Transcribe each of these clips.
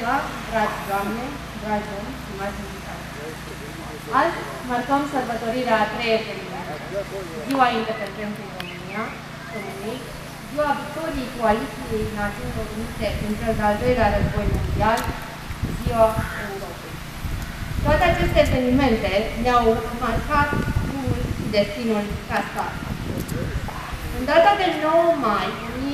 ziua, dragi doamne, dragi domni, stimați invitați. Azi marcăm sărbătorirea a treia evenimente, Ziua Independenței României, Ziua Victoriei Coaliției Națiunilor Unite în cel de-al doilea război mondial, Ziua Europei. Toate aceste evenimente ne-au marcat drumul și destinul ca stat. În data de 9 mai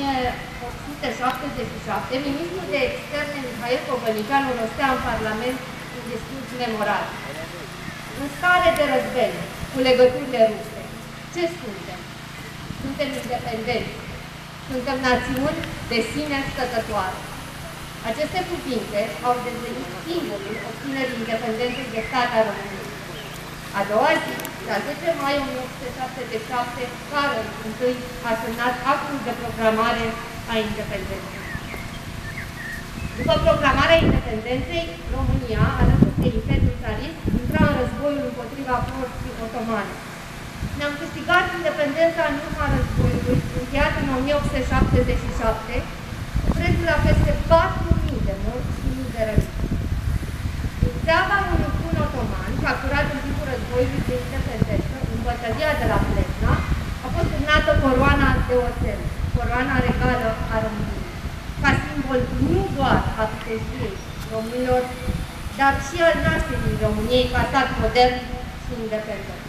1877, ministrul de externe Mihail Cobălnicianu rostea în Parlament un discurs memorabil. În stare de război cu legăturile ruse, ce suntem? Suntem independenți. Suntem națiuni de sine stătătoare. Aceste cuvinte au devenit simbolul obținerii independenței de stat a României. A doua zi, la 10 mai 1877, Carol I a semnat actul de proclamare a independenței. După proclamarea independenței, România, alături de Imperiul Țarist, intra în războiul împotriva forței otomane. Ne-am câștigat independența în urma războiului, încheiat în 1877, cu prețul la peste 4.000 de morți și mii de răniți. Din seama unui tun otoman, capturat în timpul războiului de independență, în bătălia de la Plesna, a fost turnată coroana de oțel, coroana regală a României, ca simbol nu doar a puteziei românilor, dar și al nașterii României ca stat modern și independent.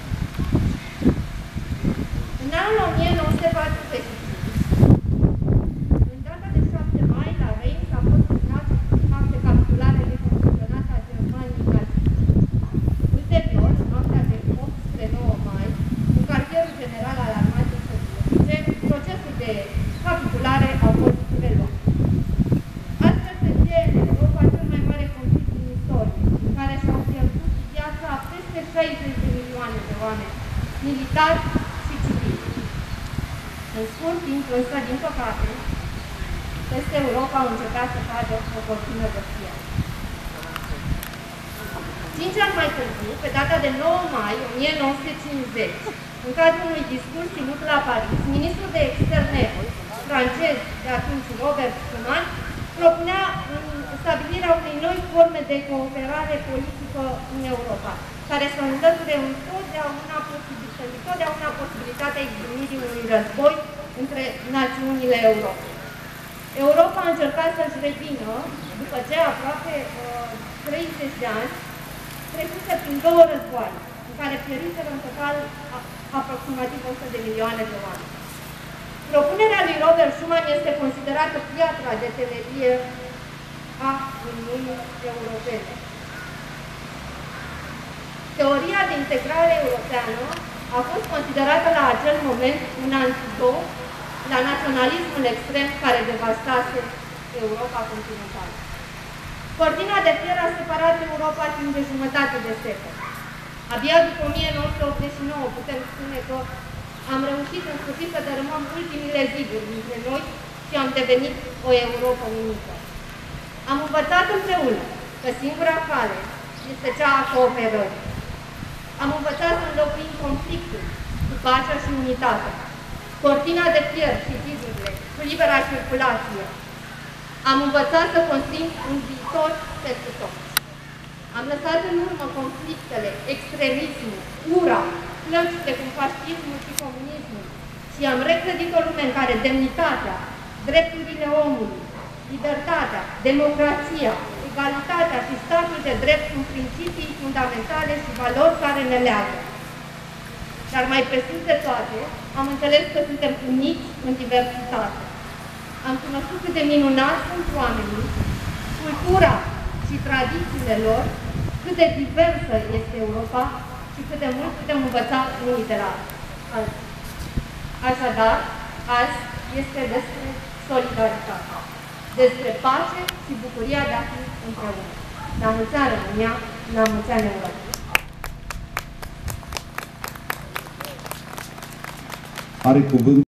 În anul 1945, în data de 7 mai, la Reims, a fost semnat act de capitulare necondiționată a Germaniei nazice. Ulterior, în noaptea de 8 spre 9 mai, în cartierul general al armatei sovietice, procesul de capitulare a fost reluat. Astfel se încheie în Europa cel mai mare conflict din istorie, în care și-au pierdut viața peste 60 de milioane de oameni, militari și civili. În scurt timp, însă, din păcate, peste Europa au început să cadă o cortină de fier. 5 ani mai târziu, pe data de 9 mai 1950, în cadrul unui discurs ținut la Paris, ministrul de externe francez de atunci, Robert Schuman, propunea stabilirea unei noi forme de cooperare politică în Europa, care să înlăture întotdeauna posibilitatea izbucnirii unui război între națiunile Europei. Europa a încercat să-și revină, după ce aproape 30 de ani, trecuse prin două războaie, în care pieriseră în total aproximativ 100 de milioane de oameni. Propunerea lui Robert Schuman este considerată piatra de temelie a Uniunii Europene. Teoria de integrare europeană a fost considerată la acel moment un antidot la naționalismul extrem care devastase Europa continentală. Cortina de fier a separat Europa timp de jumătate de secol. Abia după 1989 putem spune că am reușit în sfârșit să dărâmăm ultimile ziduri dintre noi și am devenit o Europa unită. Am învățat împreună că singura cale este cea a cooperării. Am învățat să înlocuim conflictul cu pacea și unitatea, cortina de fier și zidurile cu libera circulație. Am învățat să construim un viitor pentru toți. Am lăsat în urmă conflictele, extremismul, ura, plăci precum fascismul și comunismul și am reclădit o lume în care demnitatea, drepturile omului, libertatea, democrația, egalitatea și statul de drept sunt principii fundamentale și valori care ne leagă. Dar mai presus de toate, am înțeles că suntem uniți în diversitate. Am cunoscut cât de minunați sunt oamenii, cultura și tradițiile lor, cât de diversă este Europa și cât de mult putem învăța unii de la alții. Așadar, azi este despre solidaritate, despre pace și bucuria de a fi împreună. La mulți ani România, la mulți ani Europa. Are cuvânt